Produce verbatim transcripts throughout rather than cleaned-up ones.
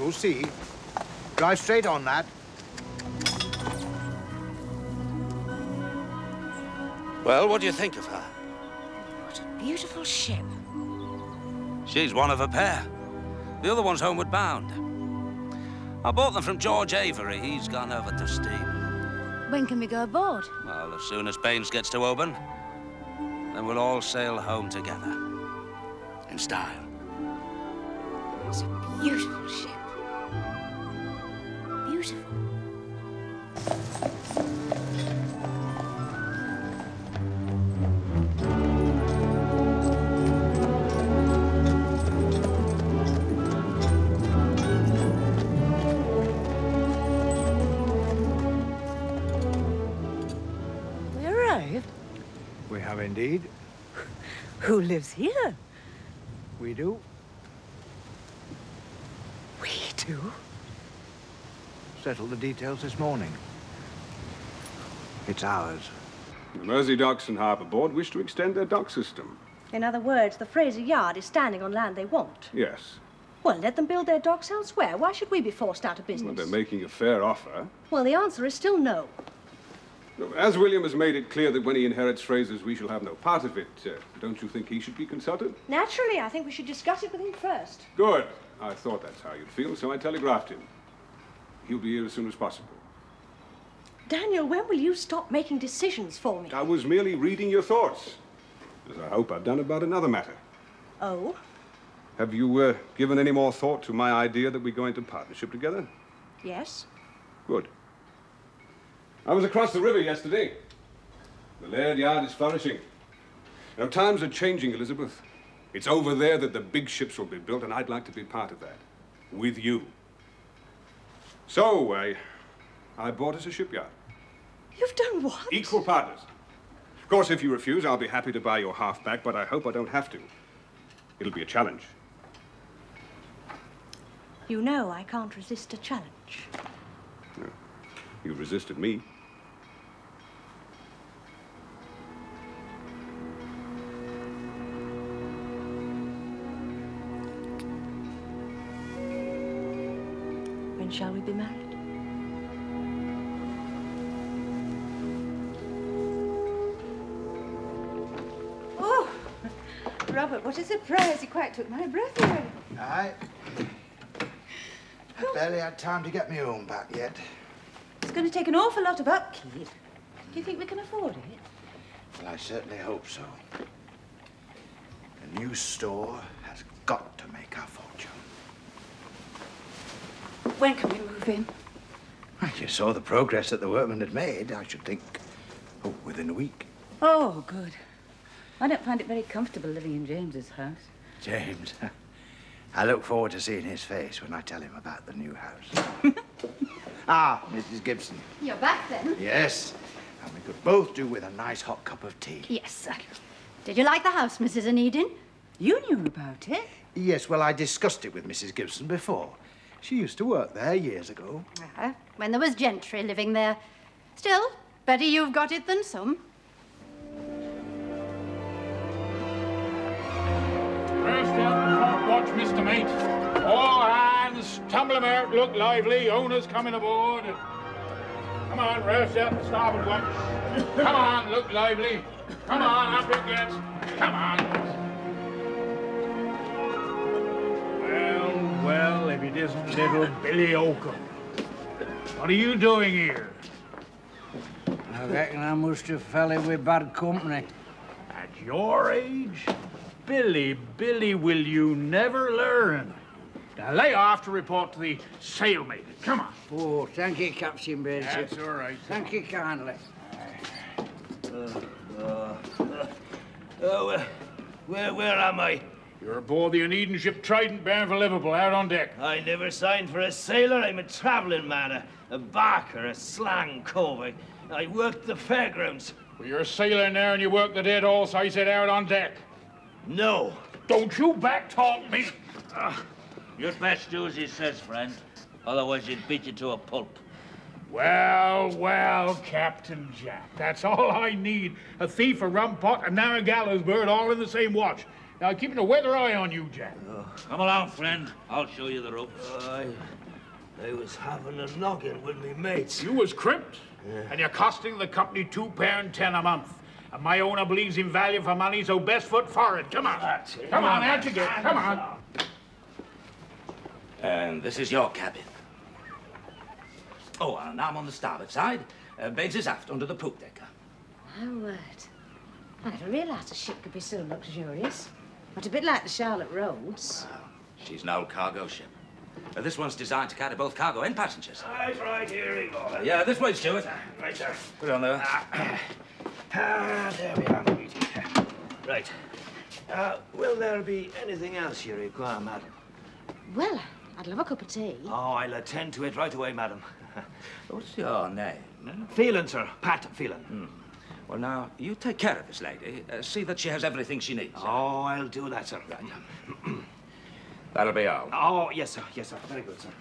You'll see. Drive straight on that. Well, what do you think of her? What a beautiful ship. She's one of a pair. The other one's homeward bound. I bought them from George Avery. He's gone over to steam. When can we go aboard? Well, as soon as Baines gets to Oban, then we'll all sail home together. In style. It's a beautiful ship. Beautiful. We arrived? We have indeed. Who lives here? We do. We do? Settled the details this morning. It's ours. The Mersey Docks and Harbour Board wish to extend their dock system. In other words, the Fraser Yard is standing on land they want. Yes. Well, let them build their docks elsewhere. Why should we be forced out of business? Well, they're making a fair offer. Well, the answer is still no. As William has made it clear that when he inherits Fraser's, we shall have no part of it, uh, don't you think he should be consulted? Naturally, I think we should discuss it with him first. Good. I thought that's how you'd feel, so I telegraphed him. He'll be here as soon as possible. Daniel, when will you stop making decisions for me? I was merely reading your thoughts, as I hope I've done about another matter. Oh? Have you uh, given any more thought to my idea that we go into partnership together? Yes. Good. I was across the river yesterday. The Laird Yard is flourishing. Now, times are changing, Elizabeth. It's over there that the big ships will be built, and I'd like to be part of that. With you. So, I, I bought us a shipyard. You've done what? Equal partners. Of course, if you refuse, I'll be happy to buy your half back, but I hope I don't have to. It'll be a challenge. You know I can't resist a challenge. No. You resisted me. When shall we be married? Oh, Robert, what a surprise. You quite took my breath away. Aye. I barely had time to get me home back yet. It's going to take an awful lot of upkeep. Do you think we can afford it? Well, I certainly hope so. A new store has got to make our fortune. When can we move in? Well, you saw the progress that the workmen had made. I should think, oh, within a week. Oh, good. I don't find it very comfortable living in James's house. James. I look forward to seeing his face when I tell him about the new house. Ah, Missus Gibson. You're back then? Yes. And we could both do with a nice hot cup of tea. Yes, sir. Did you like the house, Missus Anedin? You knew about it. Yes, well, I discussed it with Missus Gibson before. She used to work there years ago. Uh, when there was gentry living there. Still, better you've got it than some. First out the front watch, Mister Mate. All hands, tumble 'em out, look lively. Owner's coming aboard. Come on, roast out the starboard watch. Come on, look lively. Come on, up it gets. Come on. Well, well, if it isn't little Billy Oakham. What are you doing here? I reckon I must have fell in with bad company. At your age? Billy, Billy, will you never learn? Now lay off to report to the sailmate. Come on. Oh, thank you, Captain Bates. That's all right. Thank you kindly. Uh, uh, oh, uh, where, where am I? You're aboard the Anedin ship Trident bound for Liverpool, out on deck. I never signed for a sailor. I'm a travelling man, a, a barker, a slang cove. I, I worked the fairgrounds. Well, you're a sailor now and you work the dead horse, I said out on deck. No. Don't you back-talk me. Uh, you'd best do as he says, friend. Otherwise he'd beat you to a pulp. Well, well, Captain Jack, that's all I need. A thief, a rum pot, and now a gallows bird all in the same watch. Now, keeping a weather eye on you, Jack. Come along, friend. I'll show you the ropes. I, I was having a noggin with me mates. You was crimped, yeah. And you're costing the company two pound ten a month. And my owner believes in value for money, so best foot forward. Come on. Come, Come on, out you get. Come on. And this is your cabin. Oh, and I'm on the starboard side. Uh, Bates is aft under the poop decker. My word. I never realised a ship could be so luxurious. But a bit like the Charlotte Rhodes. Well, she's an old cargo ship. Uh, this one's designed to carry both cargo and passengers. Right, right, here we go. Uh, yeah, this way, Stuart. Right, sir. Put it on there. Ah, ah there we are, Luigi. Right. Uh, will there be anything else you require, madam? Well, I'd love a cup of tea. Oh, I'll attend to it right away, madam. What's your name? Phelan, sir. Pat Phelan. Hmm. Well, now, you take care of this lady. Uh, see that she has everything she needs. Oh, I'll do that, sir. Right. That'll be all. Oh, yes, sir. Yes, sir. Very good, sir.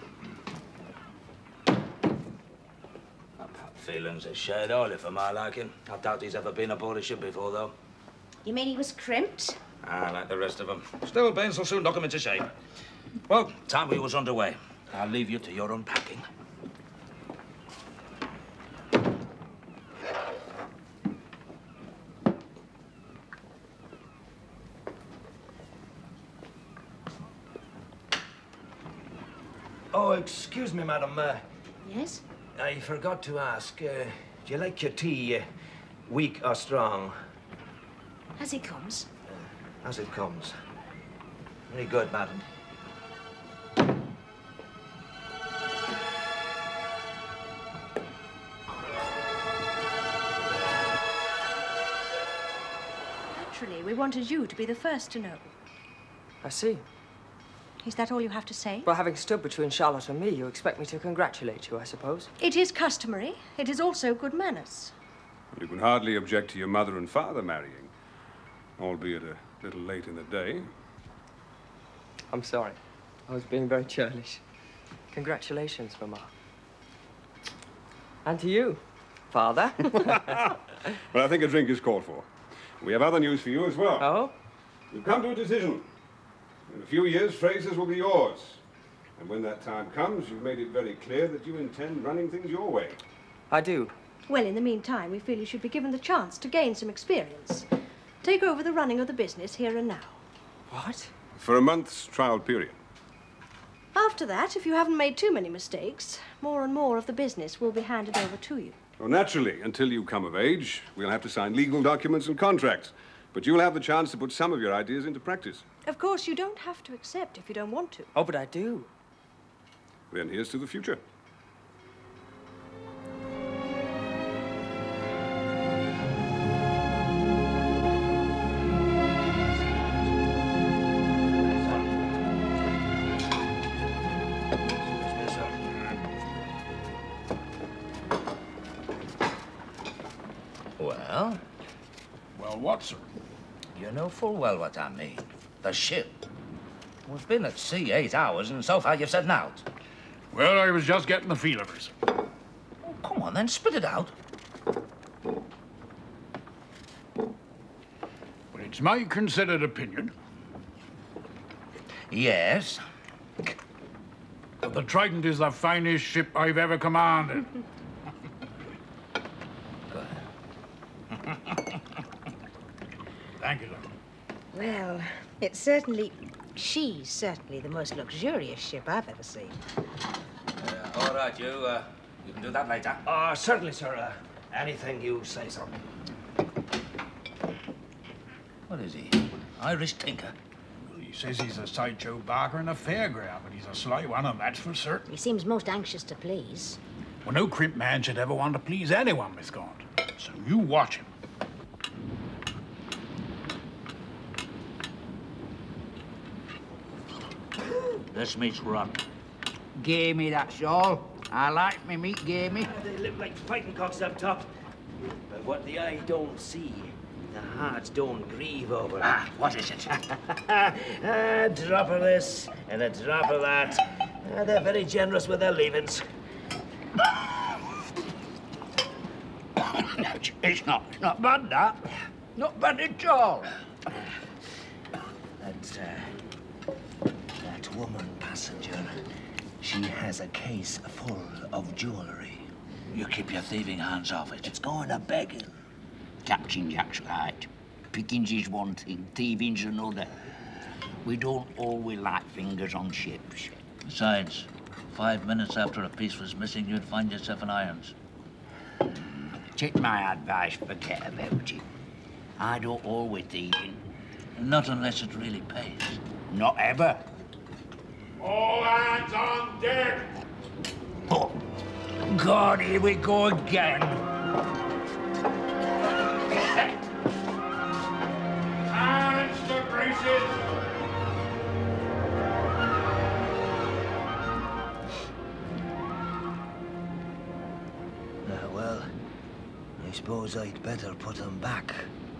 Pat Phelan's a shade oily for my liking. I doubt he's ever been aboard a ship before, though. You mean he was crimped? Ah, like the rest of them. Still, Baines will soon knock him into shape. Well, time we was underway. I'll leave you to your unpacking. Oh, excuse me, madam. Uh, yes? I forgot to ask. Uh, do you like your tea uh, weak or strong? As it comes. Uh, as it comes. Very good, madam. Naturally, we wanted you to be the first to know. I see. Is that all you have to say? Well, having stood between Charlotte and me, you expect me to congratulate you, I suppose. It is customary. It is also good manners. You can hardly object to your mother and father marrying, albeit a little late in the day. I'm sorry. I was being very churlish. Congratulations, Mama. And to you, Father. Well, I think a drink is called for. We have other news for you as well. Oh? You've come to a decision. In a few years, Fraser's will be yours. And when that time comes, you've made it very clear that you intend running things your way. I do. Well, in the meantime, we feel you should be given the chance to gain some experience. Take over the running of the business here and now. What? For a month's trial period. After that, if you haven't made too many mistakes, more and more of the business will be handed over to you. Well, naturally, until you come of age, we'll have to sign legal documents and contracts. But you'll have the chance to put some of your ideas into practice. Of course, you don't have to accept if you don't want to. Oh, but I do. Then here's to the future. Well? Well, what, sir? You know full well what I mean. The ship. We've been at sea eight hours, and so far you've said naught. Well, I was just getting the feel of it. Oh, come on, then, spit it out. Well, it's my considered opinion. Yes? that The Trident is the finest ship I've ever commanded. Thank you, sir. Well, it's certainly... She's certainly the most luxurious ship I've ever seen. Uh, all right, you, uh, you can do that later. Uh, certainly, sir. Uh, anything you say, sir. What is he? Irish tinker? Well, he says he's a sideshow barker and a fairground, but he's a sly one, and that's for certain. He seems most anxious to please. Well, no crimp man should ever want to please anyone, Miss Gaunt. So you watch him. This meat's rotten. Gamey, that's all. I like me meat gamey. They look like fighting cocks up top. But what the eye don't see, the heart don't grieve over. Ah, what is it? A drop of this and a drop of that. Uh, they're very generous with their leavings. It's not, it's not bad, that. Not bad at all. That, uh, that woman passenger, she has a case full of jewellery. You keep your thieving hands off it. It's going a begging. Captain Jack's right. Pickings is one thing, thieving's another. We don't always like fingers on ships. Besides, five minutes after a piece was missing, you'd find yourself in irons. Take my advice, forget about it. I don't always thieving. Not unless it really pays. Not ever. All hands on deck! Oh, God, here we go again. Hands to braces! Uh, well, I suppose I'd better put them back.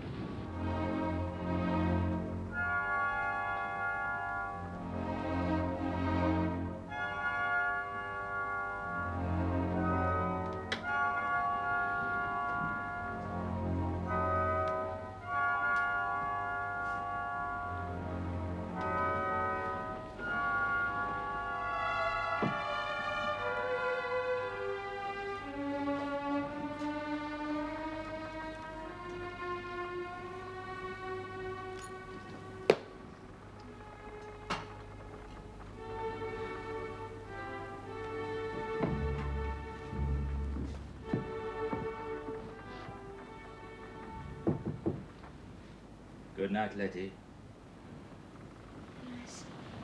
Good night, Letty. Yes.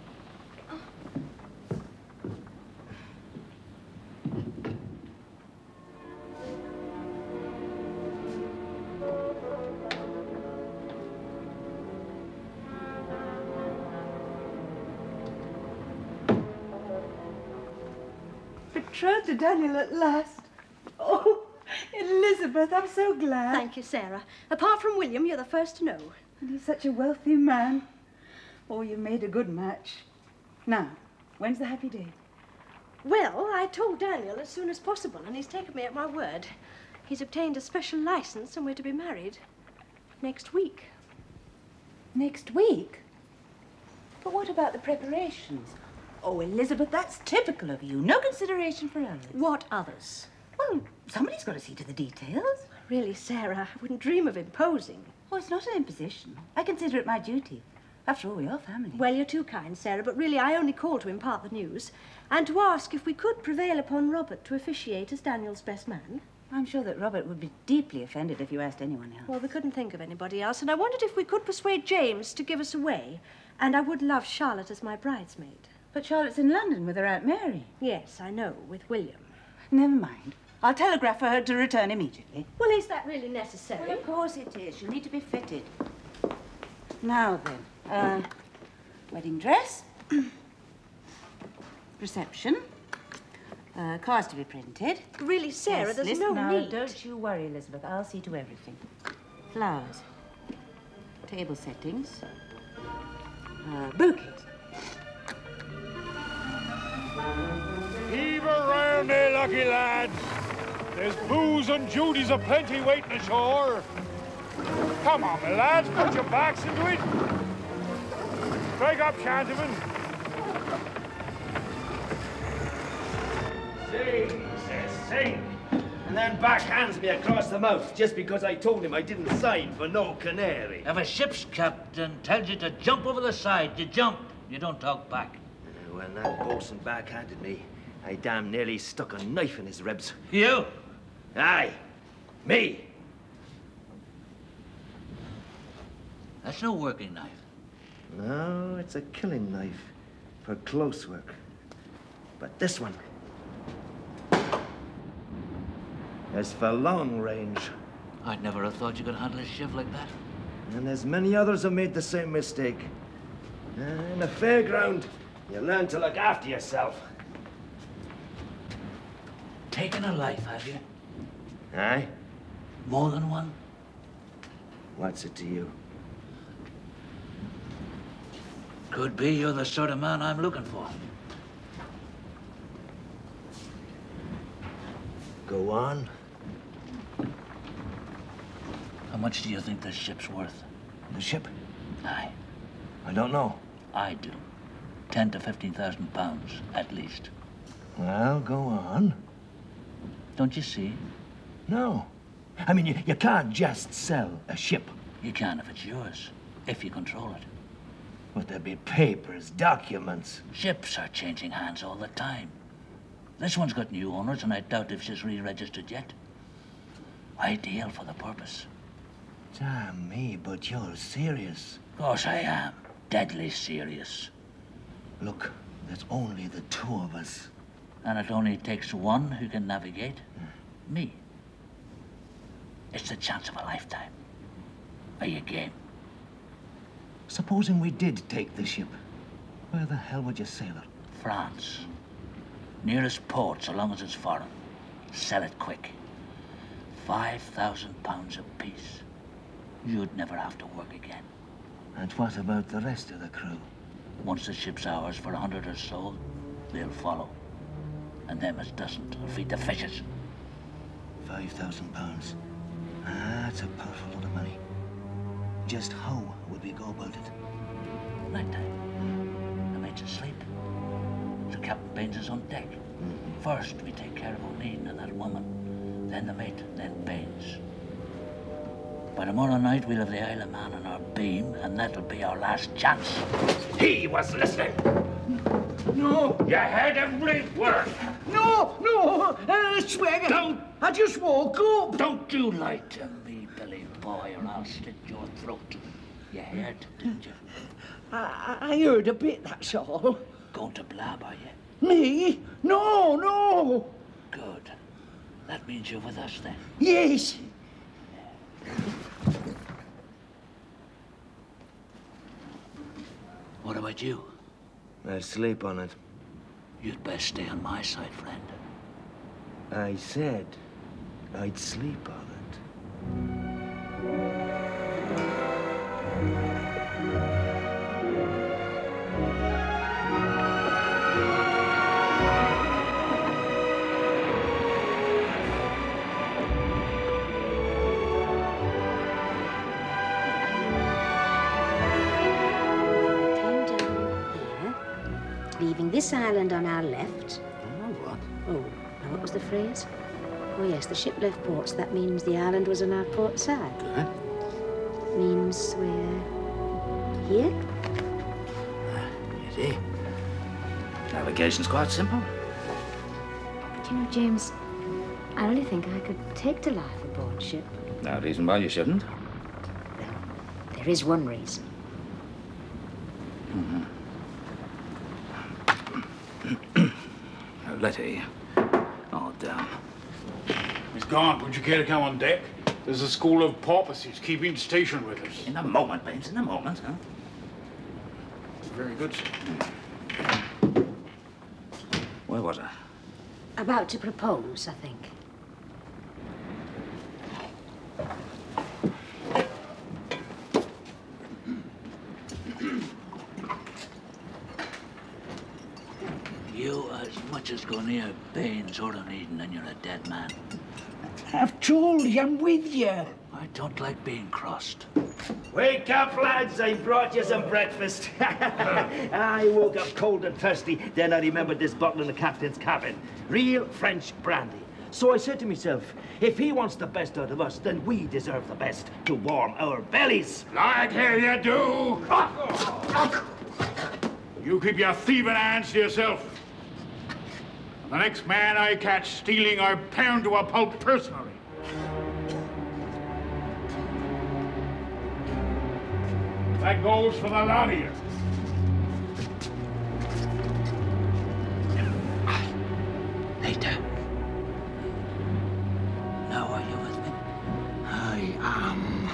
Betrothed to Daniel at last. Oh, Elizabeth, I'm so glad. Thank you, Sarah. Apart from William, you're the first to know. And he's such a wealthy man. Oh, you made a good match. Now, when's the happy day? Well, I told Daniel as soon as possible, and he's taken me at my word. He's obtained a special license, and we're to be married next week. Next week? But what about the preparations? Oh, Elizabeth, that's typical of you. No consideration for others. What others? Well, somebody's got to see to the details. Really, Sarah, I wouldn't dream of imposing. Oh, it's not an imposition. I consider it my duty. After all, we're your family. Well, you're too kind, Sarah, but really I only called to impart the news and to ask if we could prevail upon Robert to officiate as Daniel's best man. I'm sure that Robert would be deeply offended if you asked anyone else. Well, we couldn't think of anybody else, and I wondered if we could persuade James to give us away. And I would love Charlotte as my bridesmaid. But Charlotte's in London with her Aunt Mary. Yes, I know, with William. Never mind. I'll telegraph for her to return immediately. Well, is that really necessary? Well, of course it is. She'll need to be fitted. Now then, uh, wedding dress, reception, uh, cards to be printed. Really, Sarah, yes, there's listen, no now, need. Don't you worry, Elizabeth. I'll see to everything. Flowers, table settings, uh, bouquets. Heave around there, lucky lads. There's booze and Judy's aplenty waiting ashore. Come on, my lads, put your backs into it. Strike up, Shantyman. Sing, says sing. And then backhands me across the mouth just because I told him I didn't sign for no canary. If a ship's captain tells you to jump over the side, you jump. You don't talk back. Uh, when that bosun backhanded me, I damn nearly stuck a knife in his ribs. You? Aye, me. That's no working knife. No, it's a killing knife for close work. But this one is for long range. I'd never have thought you could handle a shiv like that. And there's many others who made the same mistake. Uh, in a fairground, you learn to look after yourself. Taken a life, have you? Aye? More than one? What's it to you? Could be you're the sort of man I'm looking for. Go on. How much do you think this ship's worth? The ship? Aye. I don't know. I do. Ten to fifteen thousand pounds, at least. Well, go on. Don't you see? No. I mean, you, you can't just sell a ship. You can if it's yours, if you control it. But there'd be papers, documents. Ships are changing hands all the time. This one's got new owners, and I doubt if she's re-registered yet. Ideal for the purpose. Damn me, but you're serious. Of course I am. Deadly serious. Look, there's only the two of us. And it only takes one who can navigate. Me. It's the chance of a lifetime. Are you game? Supposing we did take the ship, where the hell would you sail it? France. Nearest port, so long as it's foreign. Sell it quick. Five thousand pounds apiece. You'd never have to work again. And what about the rest of the crew? Once the ship's ours for a hundred or so, they'll follow. And them as doesn't will feed the fishes. Five thousand pounds. Ah, that's a powerful lot of money. Just how would we go about it? Night time. The mate's asleep. So Captain Baines is on deck. Mm-hmm. First, we take care of O'Neill and that woman. Then the mate, then Baines. By tomorrow night, we'll have the Isle of Man on our beam, and that'll be our last chance. He was listening. No. You heard every word. No, no, I swear. Don't. I just woke up. Don't you lie to me, Billy boy, or I'll slit your throat. You heard, didn't you? I, I heard a bit, that's all. Going to blab, are you? Me? No, no. Good. That means you're with us, then? Yes. What about you? I'll sleep on it. You'd best stay on my side, friend. I said I'd sleep on it. Leaving this island on our left. Oh, what? Oh, now what was the phrase? Oh, yes, the ship left port, so that means the island was on our port side. Good. Means we're here? You see? Navigation's quite simple. But you know, James, I really think I could take to life aboard ship. No reason why you shouldn't. Well, there is one reason. Mm-hmm. Now, Letty. Oh, damn. Miss Gaunt, would you care to come on deck? There's a school of porpoises keeping station with us. In a moment, Baines, in a moment, huh? Very good, sir. Where was I? About to propose, I think. You as much as go near Baines or Dunedin and you're a dead man. I've told you I'm with you. I don't like being crossed. Wake up, lads. I brought you some breakfast. I woke up cold and thirsty. Then I remembered this bottle in the captain's cabin. Real French brandy. So I said to myself, if he wants the best out of us, then we deserve the best to warm our bellies. Like hell you do! You keep your thieving hands to yourself. The next man I catch stealing, I pound to a pulp personally. That goes for the lot of you. Later. Now are you with me? I am.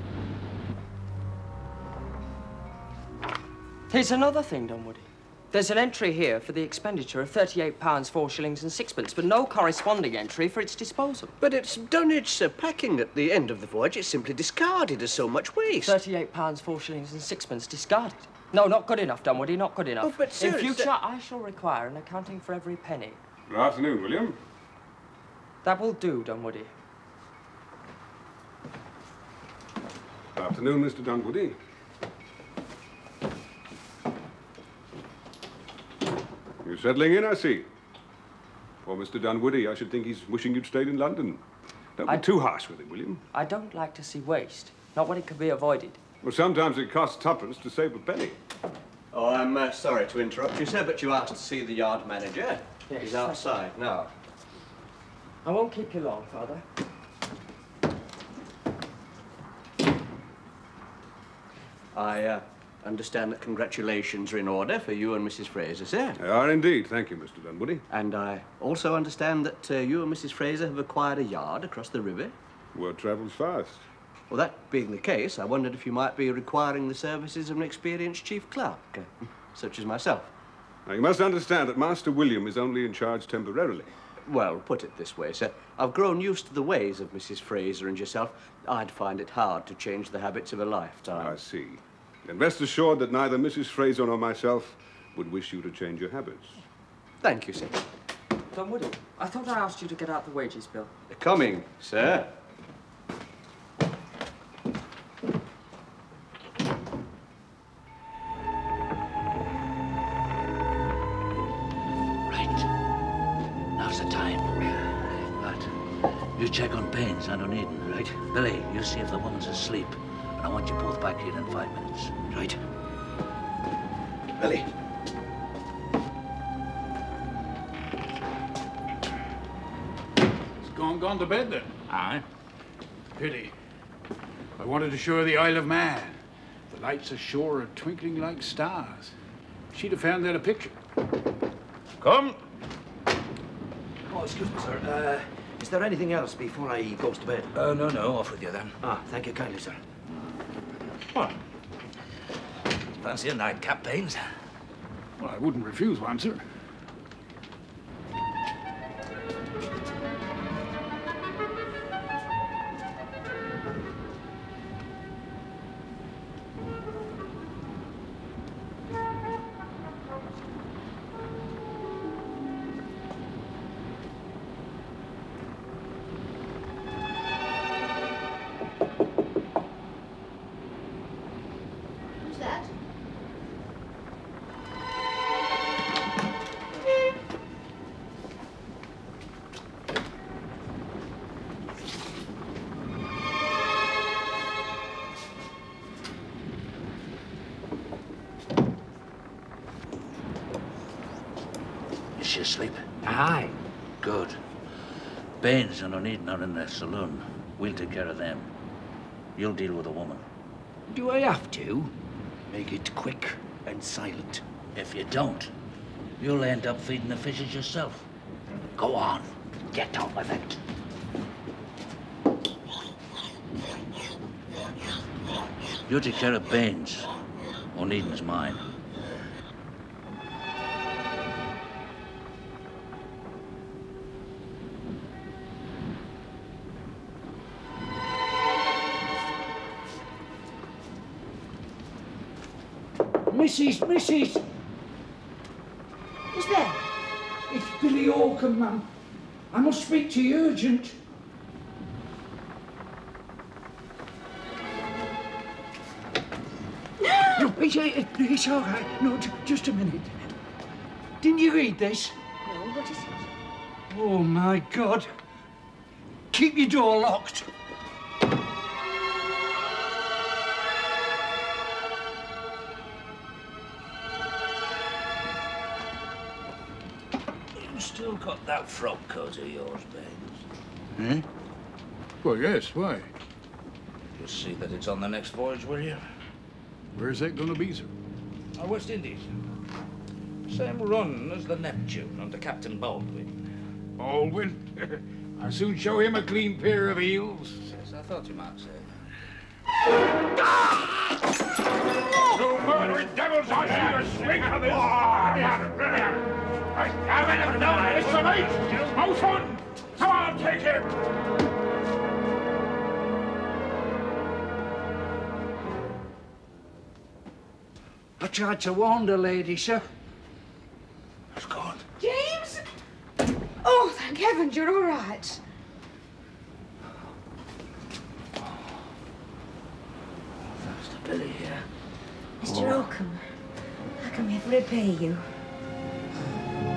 Here's another thing, Dunwoody. There's an entry here for the expenditure of thirty-eight pounds, four shillings and sixpence, but no corresponding entry for its disposal. But it's dunnage, sir. Packing at the end of the voyage, it's simply discarded as so much waste. thirty-eight pounds, four shillings and sixpence discarded. No, not good enough, Dunwoody, not good enough. Oh, but, sir, in it's future, that- I shall require an accounting for every penny. Good afternoon, William. That will do, Dunwoody. Good afternoon, Mister Dunwoody. You're settling in, I see. Well, Mister Dunwoody, I should think he's wishing you'd stayed in London. Don't be I... too harsh with him, William. I don't like to see waste. Not when it can be avoided. Well, sometimes it costs tuppence to save a penny. Oh, I'm uh, sorry to interrupt you, sir, but you asked to see the yard manager. Yes. He's outside now. I won't keep you long, Father. I uh, understand that congratulations are in order for you and Missus Fraser, sir. They are indeed. Thank you, Mister Dunwoody. And I also understand that uh, you and Missus Fraser have acquired a yard across the river. Word travels fast. Well, that being the case, I wondered if you might be requiring the services of an experienced chief clerk, uh, such as myself. Now, you must understand that Master William is only in charge temporarily. Well, put it this way, sir. I've grown used to the ways of Missus Fraser and yourself. I'd find it hard to change the habits of a lifetime. I see. And rest assured that neither Missus Fraser nor myself would wish you to change your habits. Thank you, sir. Dunwoody, I thought I asked you to get out the wages bill. They're coming, sir. You check on Baines and on Eden, right? Billy, you see if the woman's asleep. And I want you both back here in five minutes. Right? Billy. He's gone, gone to bed then? Aye. Pity. I wanted to show her the Isle of Man. The lights ashore are twinkling like stars. She'd have found that a picture. Come. Oh, excuse me, sir. Uh, is there anything else before I goes to bed? Uh, no, no. Off with you then. Ah, thank you kindly, sir. What? Fancy a nightcap, Baines? Well, I wouldn't refuse one, sir. Is she asleep? Aye. Good. Baines and O'Neidon are in the saloon. We'll take care of them. You'll deal with the woman. Do I have to? Make it quick and silent. If you don't, you'll end up feeding the fishes yourself. Go on. Get on with it. You take care of Baines. O'Neidon's mine. Missus, Missus! Who's there? It's Billy Orkham, ma'am. I must speak to you urgent. No, it's, it, it's all right. No, j just a minute. Didn't you read this? No, what is it? Oh, my God. Keep your door locked. Still got that frock coat of yours, Baines? Hmm? Well, yes, why? You'll see that it's on the next voyage, will you? Where's that gonna be, sir? Oh, West Indies. Same run as the Neptune under Captain Baldwin. Baldwin? I'll soon show him a clean pair of heels. Yes, I thought you might say. You murdering devils, I see you swing for this! I haven't known Mister Mate! Most one! Come on, take him! I tried to warn the lady, sir. It's gone. James? Oh, thank heavens, you're all right. Thanks to Billy here. Mister Oh. Oakham, how can we ever repay you?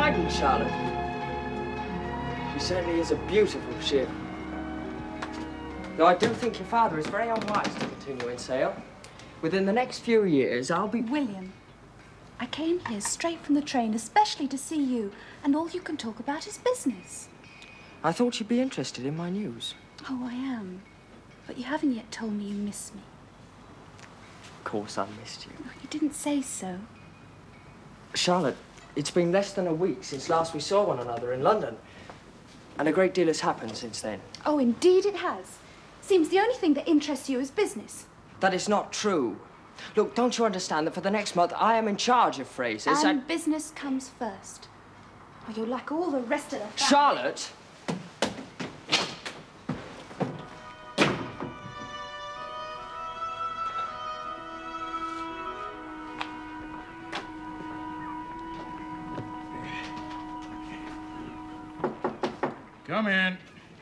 Trident, Charlotte. She certainly is a beautiful ship. Though I do think your father is very unwise to continue in sail. Within the next few years, I'll be... William, I came here straight from the train, especially to see you, and all you can talk about is business. I thought you'd be interested in my news. Oh, I am. But you haven't yet told me you miss me. Of course I missed you. Oh, you didn't say so. Charlotte, it's been less than a week since last we saw one another in London. And a great deal has happened since then. Oh, indeed it has. Seems the only thing that interests you is business. That is not true. Look, don't you understand that for the next month I am in charge of Fraser's And and... business comes first. Or you're like all the rest of the family. Charlotte! Come in.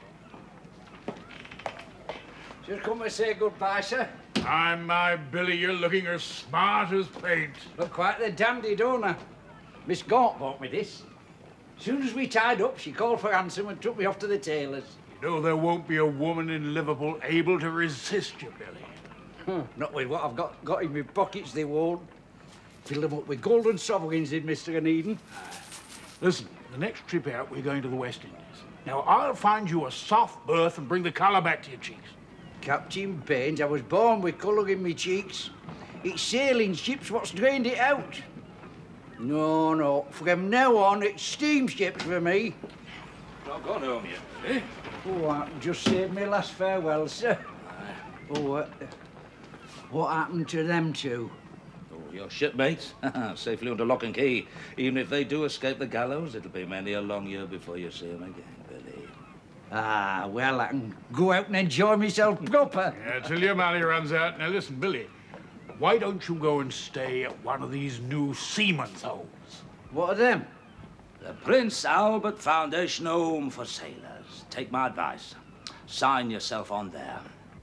Just come to say goodbye, sir. I'm my Billy. You're looking as smart as paint. Look quite the dandy, don't I? Miss Gaunt bought me this. As soon as we tied up, she called for ransom and took me off to the tailor's. You know there won't be a woman in Liverpool able to resist you, Billy. Huh, not with what I've got, got in my pockets, they won't. Fill them up with golden sovereigns in Mister Eden. Listen, the next trip out, we're going to the West Indies. Now, I'll find you a soft berth and bring the colour back to your cheeks. Captain Baines, I was born with colour in my cheeks. It's sailing ships what's drained it out. No, no, from now on, it's steamships for me. Not gone home yet, eh? Oh, I just saved me last farewell, sir. Oh, uh, what happened to them two? Oh, your shipmates? Safely under lock and key. Even if they do escape the gallows, it'll be many a long year before you see them again, Billy. Ah, well, I can go out and enjoy myself proper. Yeah, till your money runs out. Now, listen, Billy, why don't you go and stay at one of these new seamen's homes? What are them? The Prince Albert Foundation Home for Sailors. Take my advice. Sign yourself on there.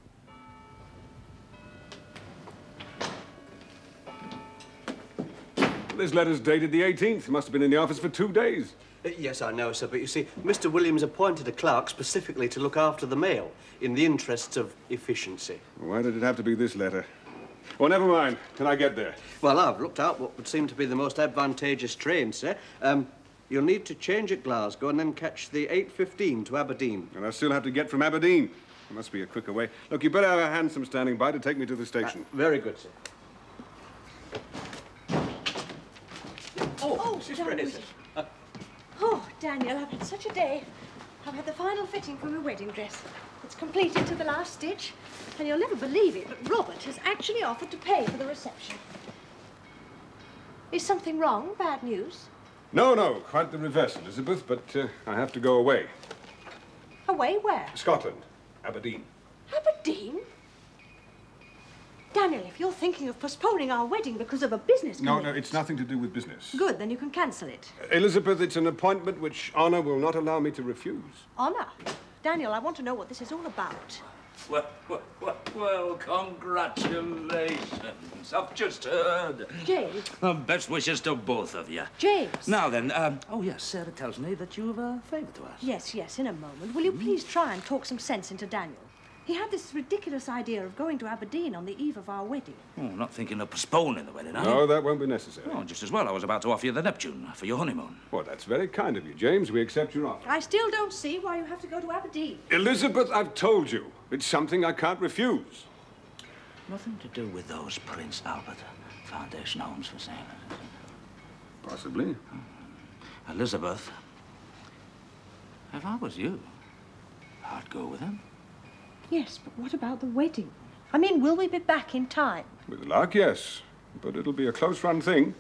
This letter's dated the eighteenth. Must have been in the office for two days. Uh, Yes, I know, sir, but you see, Mister Williams appointed a clerk specifically to look after the mail in the interests of efficiency. Why did it have to be this letter? Well, never mind. Can I get there? Well, I've looked out what would seem to be the most advantageous train, sir. Um, you'll need to change at Glasgow and then catch the eight fifteen to Aberdeen. And I still have to get from Aberdeen. There must be a quicker way. Look, you better have a hansom standing by to take me to the station. Uh, very good, sir. Oh, oh Missus Daniel. Fraser. Uh, Oh, Daniel, I've had such a day. I've had the final fitting for my wedding dress. It's completed to the last stitch. And you'll never believe it, but Robert has actually offered to pay for the reception. Is something wrong? Bad news? No, no, quite the reverse, Elizabeth, but uh, I have to go away. Away where? Scotland, Aberdeen. Aberdeen? Daniel, if you're thinking of postponing our wedding because of a business No, commitment... no, it's nothing to do with business. Good, then you can cancel it. Elizabeth, it's an appointment which honour will not allow me to refuse. Honour? Daniel, I want to know what this is all about. Well, well, well, well, congratulations. I've just heard. James. Uh, best wishes to both of you. James. Now then, um, oh yes, Sarah tells me that you've a favour to ask. Yes, yes, in a moment. Will you please try and talk some sense into Daniel? He had this ridiculous idea of going to Aberdeen on the eve of our wedding. Oh, not thinking of postponing the wedding, are No, you? that won't be necessary. Oh, just as well. I was about to offer you the Neptune for your honeymoon. Well, that's very kind of you, James. We accept your offer. I still don't see why you have to go to Aberdeen. Elizabeth, I've told you. It's something I can't refuse. Nothing to do with those Prince Albert Foundation homes for sailors. Possibly. Elizabeth, if I was you, I'd go with him. Yes, but what about the wedding? I mean, will we be back in time? With luck, yes. But it'll be a close-run thing.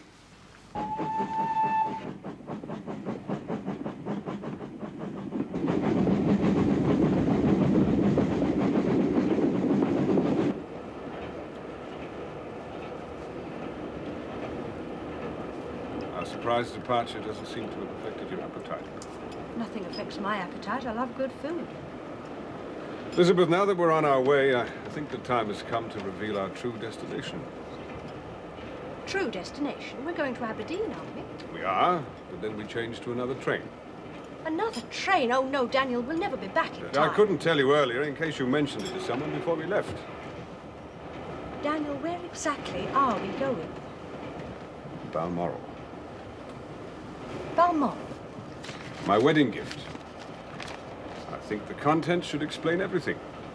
Our surprise departure doesn't seem to have affected your appetite. Nothing affects my appetite. I love good food. Elizabeth, now that we're on our way, I think the time has come to reveal our true destination. true destination. We're going to Aberdeen, aren't we? We are, but then we change to another train. Another train? Oh, no, Daniel, we'll never be back in I time. couldn't tell you earlier in case you mentioned it to someone before we left. Daniel, where exactly are we going? Balmoral. Balmoral? My wedding gift. I think the contents should explain everything.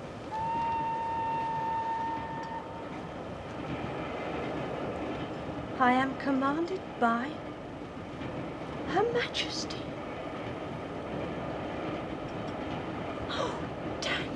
I am commanded by Her Majesty. Oh, Daniel.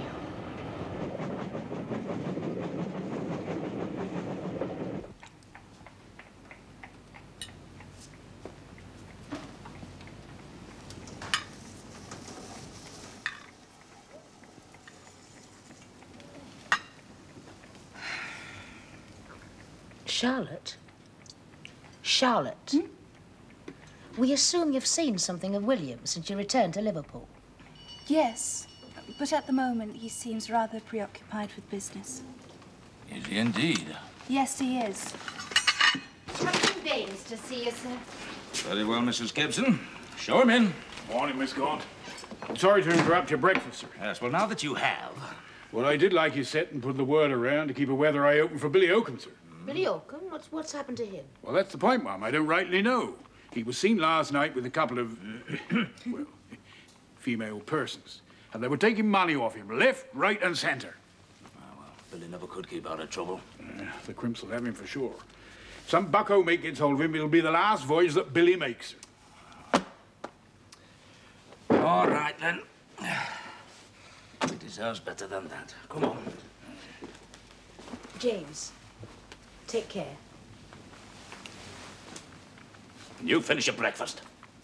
Charlotte? Charlotte? Hmm? We assume you've seen something of William since you returned to Liverpool. Yes, but at the moment he seems rather preoccupied with business. Is he indeed? Yes, he is. Captain Baines to see you, sir. Very well, Missus Gibson. Show him in. Morning, Miss Gaunt. I'm sorry to interrupt your breakfast, sir. Yes, well, now that you have... Well, I did like you set and put the word around to keep a weather eye open for Billy Oakham, sir. Billy Oakham? What's, what's happened to him? Well, that's the point, Mum. I don't rightly know. He was seen last night with a couple of, uh, well, female persons. And they were taking money off him, left, right, and centre. Oh, well, Billy never could keep out of trouble. Uh, the crimps will have him for sure. Some bucko mate gets hold of him, it'll be the last voyage that Billy makes. All right, then. He deserves better than that. Come on. James, take care. You finish your breakfast.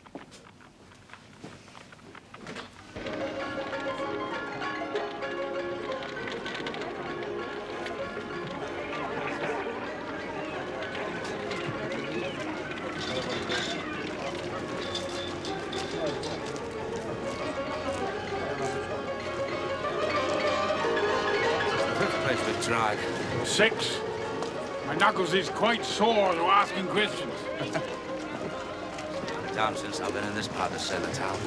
Tried. Six. My knuckles is quite sore though asking questions. Time since I've been in this part of Sailor Town.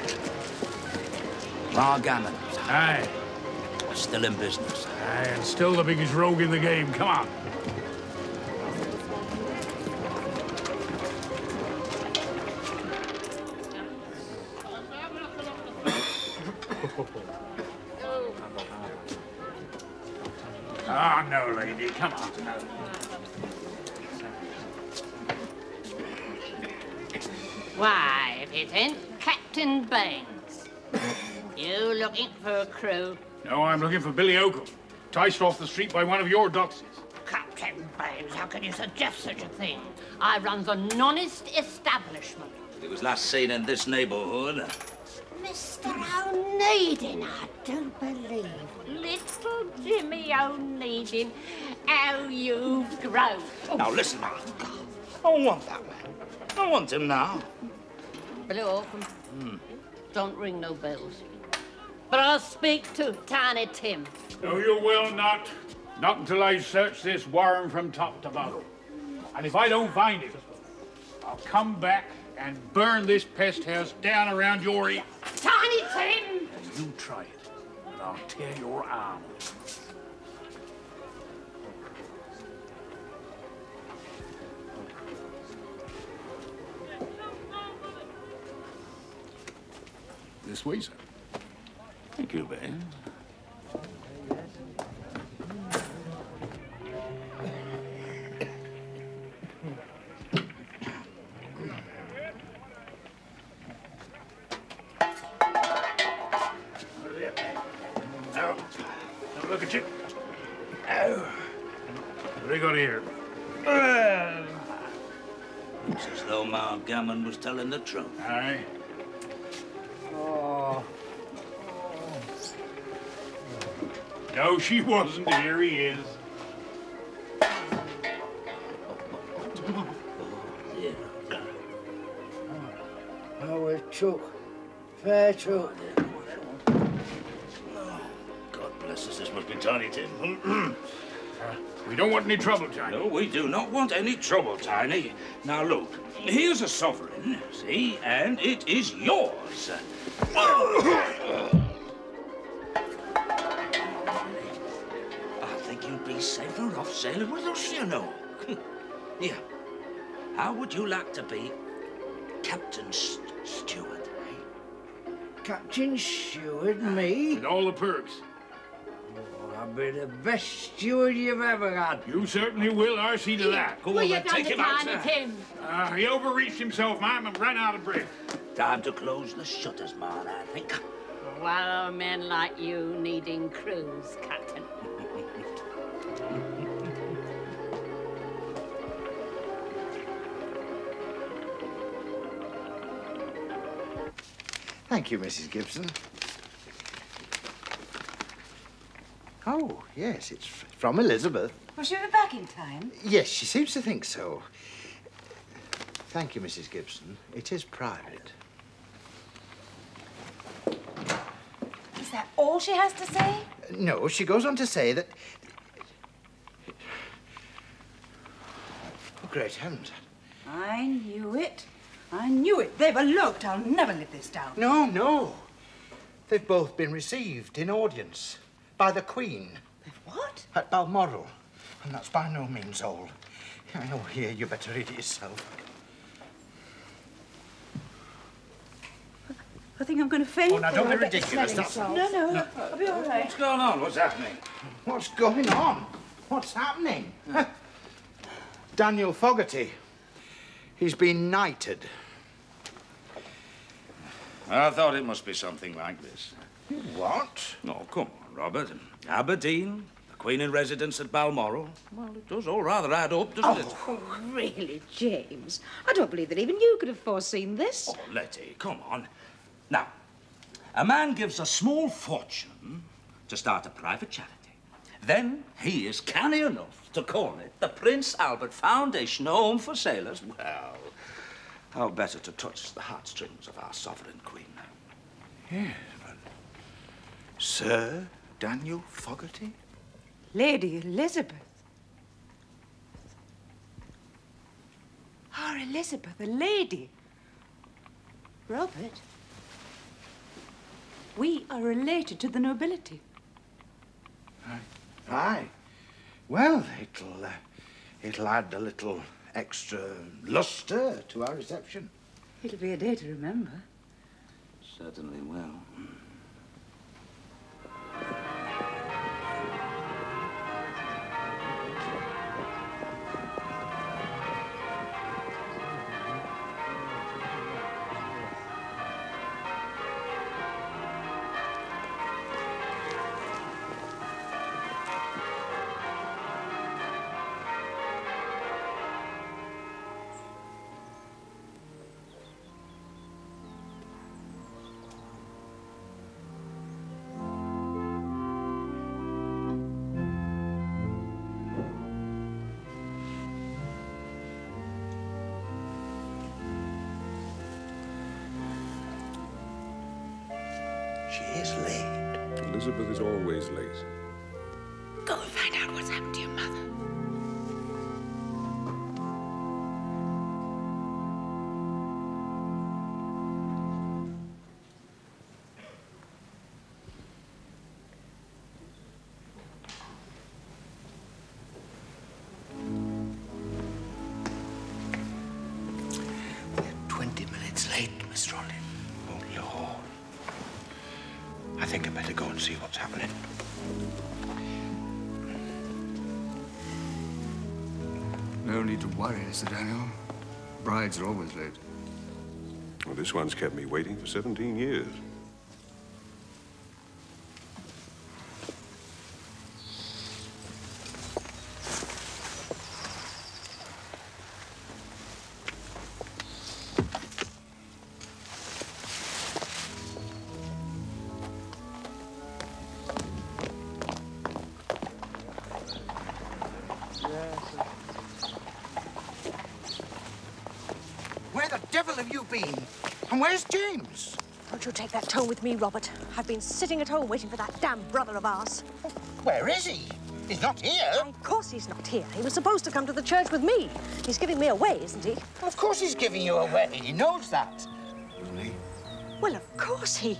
Mark Gammon. Aye. Still in business. Aye, and still the biggest rogue in the game. Come on. Ah, no, lady, come on. Why, if it ain't Captain Baines. You looking for a crew? No, I'm looking for Billy Oakham, enticed off the street by one of your doxies. Captain Baines, how can you suggest such a thing? I runs an honest establishment. He was last seen in this neighborhood. Mister O'Needin, I don't believe. Little Jimmy O'Needin, how you've grown. Now, listen, man. I don't want that man. I want him now. Billy Oakham, Hmm. don't ring no bells. But I'll speak to Tiny Tim. No, you will not. Not until I search this warren from top to bottom. And if I don't find it, I'll come back and burn this pest house down around your ear. Tiny Tim! You try it, and I'll tear your arm. This way, sir. Thank you, Ben. Now, now look at you. What do they got here? It's as though Mark Gammon was telling the truth. Aye. Oh. No, she wasn't. Here he is. Oh, we're took. Fair took. God bless us, this must be Tiny Tim. Uh, we don't want any trouble, Tiny. No, we do not want any trouble, Tiny. Now, look, here's a sovereign, see, and it is yours. I think you'd be safer off sailing with us, you know. Here, how would you like to be Captain St Stewart, eh? Captain Stewart, me? With all the perks. Oh, I'll be the best steward you've ever had. You certainly will, I'll see to that. Go on, then, take him out, sir. Tim? Uh, he overreached himself, ma'am, and ran out of breath. Time to close the shutters, man, I think. Well, men like you needing crews, Captain. Thank you, Missus Gibson. Oh, yes, it's from Elizabeth. Will she be back in time? Yes, she seems to think so. Thank you, Missus Gibson. It is private. Is that all she has to say? No, she goes on to say that... Oh, great heavens. I knew it. I knew it. They've eloped. I'll never live this down. No, no. They've both been received in audience by the Queen. They've what? At Balmoral. And that's by no means all. I know, here, you better read it yourself. I think I'm going to faint. Oh, now, don't be ridiculous. That's... No, no, no, I'll be all right. What's going on? What's happening? What's going on? What's happening? Yeah. Daniel Fogarty. He's been knighted. I thought it must be something like this. What? Oh, come on, Robert. Aberdeen, the Queen in residence at Balmoral. Well, it does all rather add up, doesn't it? Oh, really, James? I don't believe that even you could have foreseen this. Oh, Letty, come on. Now, a man gives a small fortune to start a private charity. Then he is canny enough to call it the Prince Albert Foundation Home for Sailors. Well, how better to touch the heartstrings of our sovereign queen? Yes, but... Sir Daniel Fogarty? Lady Elizabeth. Our Elizabeth, a lady. Robert, we are related to the nobility. Aye. Aye. Well, it'll, uh, it'll add a little extra lustre to our reception. It'll be a day to remember. Certainly will. She is late. Elizabeth is always late. Go and find out what's happened to your mother. We're twenty minutes late, Miss Rollin. Oh, Lord. I think I'd better go and see what's happening. No need to worry, Mister Daniel. Brides are always late. Well, this one's kept me waiting for seventeen years. Where the devil have you been? And where's James? Won't you take that tone with me, Robert? I've been sitting at home waiting for that damn brother of ours. Where is he? He's not here. Of course he's not here. He was supposed to come to the church with me. He's giving me away, isn't he? Of course he's giving you away. He knows that. Really? Well, of course he...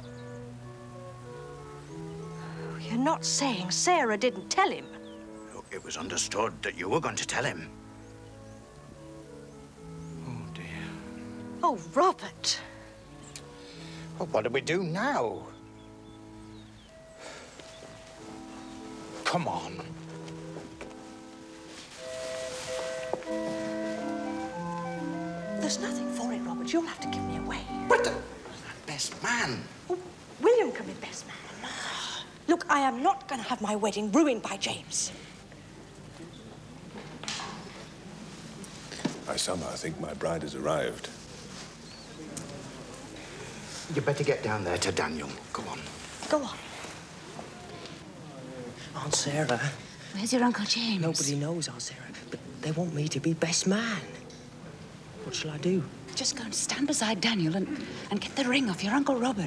You're not saying Sarah didn't tell him? Look, it was understood that you were going to tell him. Oh, Robert. Well, what do we do now? Come on. There's nothing for it, Robert. You'll have to give me away. But the best man. Oh, William can be best man. Look, I am not going to have my wedding ruined by James. I somehow think my bride has arrived. You better get down there to Daniel. Go on. Go on. Aunt Sarah. Where's your Uncle James? Nobody knows, Aunt Sarah, but they want me to be best man. What shall I do? Just go and stand beside Daniel and, and get the ring off your Uncle Robert.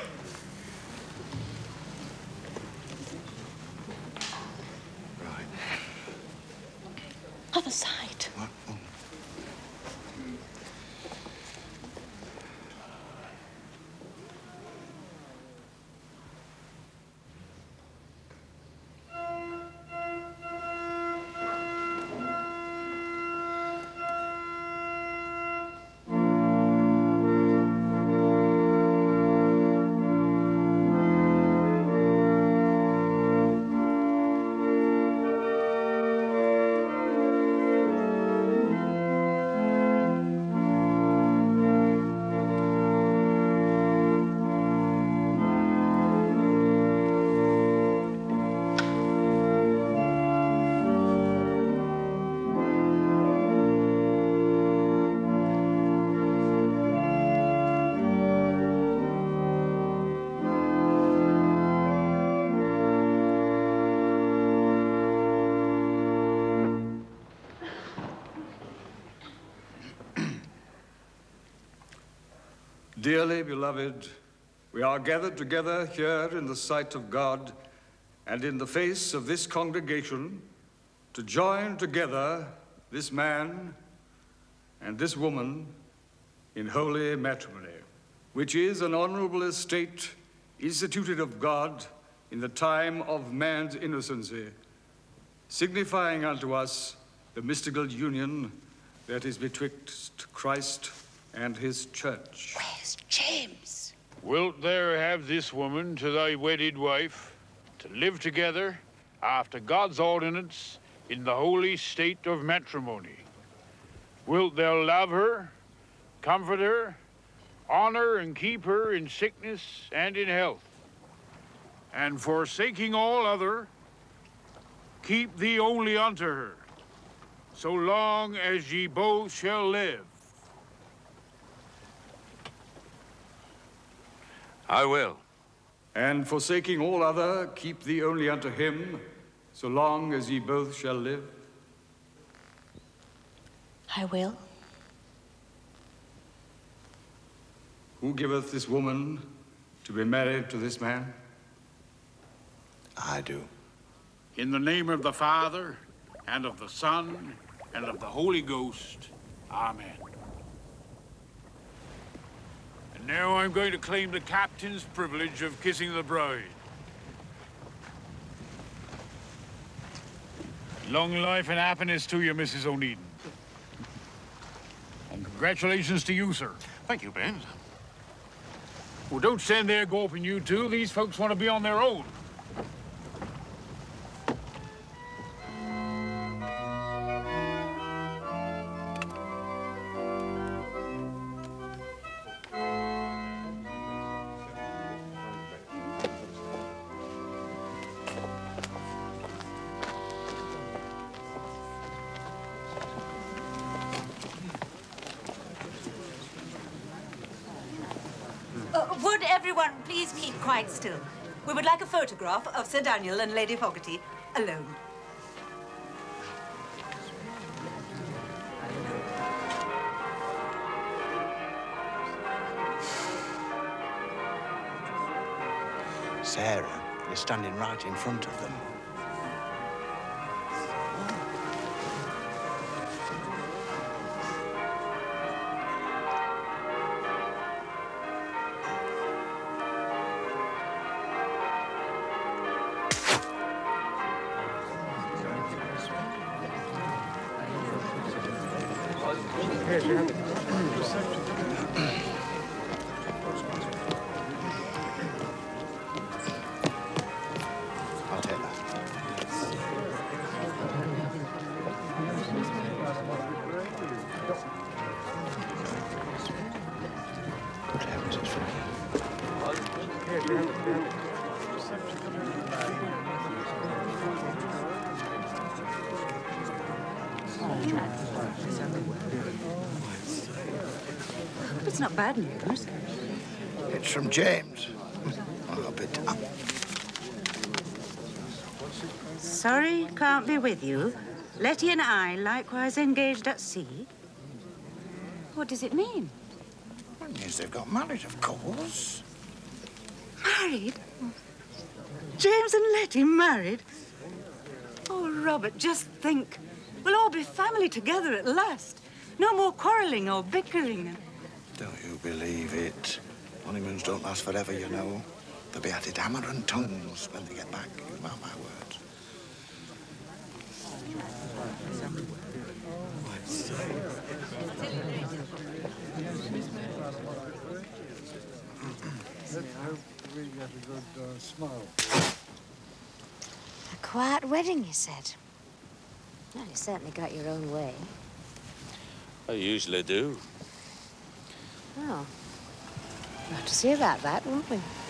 Right. Other side. What? Oh. Dearly beloved, we are gathered together here in the sight of God and in the face of this congregation to join together this man and this woman in holy matrimony, which is an honorable estate instituted of God in the time of man's innocency, signifying unto us the mystical union that is betwixt Christ and his church. Where's James? Wilt thou have this woman to thy wedded wife, to live together after God's ordinance in the holy state of matrimony? Wilt thou love her, comfort her, honor and keep her in sickness and in health, and forsaking all other, keep thee only unto her, so long as ye both shall live? I will. And forsaking all other, keep thee only unto him, so long as ye both shall live. I will. Who giveth this woman to be married to this man? I do. In the name of the Father, and of the Son, and of the Holy Ghost. Amen. And now I'm going to claim the captain's privilege of kissing the bride. Long life and happiness to you, Missus O'Needon. And congratulations to you, sir. Thank you, Ben. Well, don't stand there gulping, you two. These folks want to be on their own. Uh, would everyone please keep quite still? We would like a photograph of Sir Daniel and Lady Fogarty alone. Sarah is standing right in front of them. I'll take that. Good heavens, it's free. It's not bad news. It's from James. I'll be damned. Sorry, can't be with you. Letty and I likewise engaged at sea. What does it mean? It means they've got married, of course. Married? James and Letty married? Oh, Robert, just think. We'll all be family together at last. No more quarrelling or bickering. Don't you believe it? Honeymoons don't last forever, you know. They'll be at it hammer and tongs when they get back. You mark my words. A quiet wedding, you said. Well, you certainly got your own way. I usually do. Oh. We'll have to see about that, won't we?